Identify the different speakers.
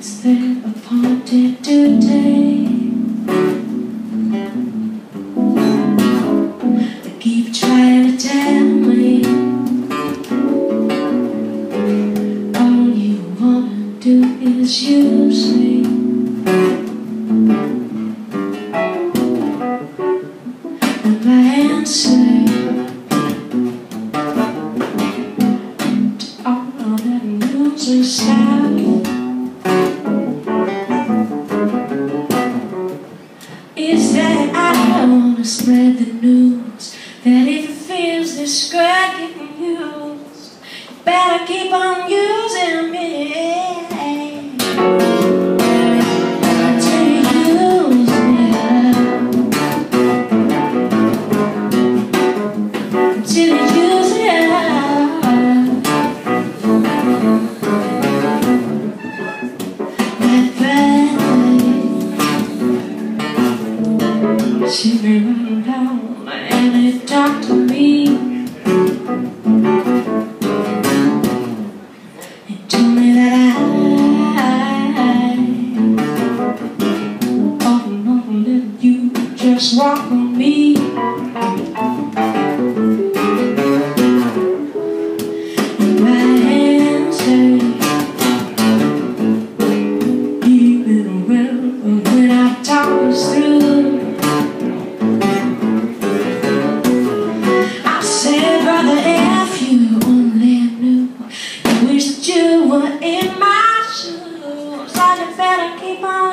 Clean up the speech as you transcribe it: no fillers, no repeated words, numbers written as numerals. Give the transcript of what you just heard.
Speaker 1: It's their appointed today. They keep trying to tell me all you wanna do is use me. And my answer to all that losing style is that I wanna spread the news that if it feels this great getting used, you better keep on using me. Until you use me up. Until you use it up. That bad she may run down and they talk to me and tell me that I ought not let you just walk on me. And my hands say, even when I talk this through, brother, if you only knew, you wish that you were in my shoes. So you better keep on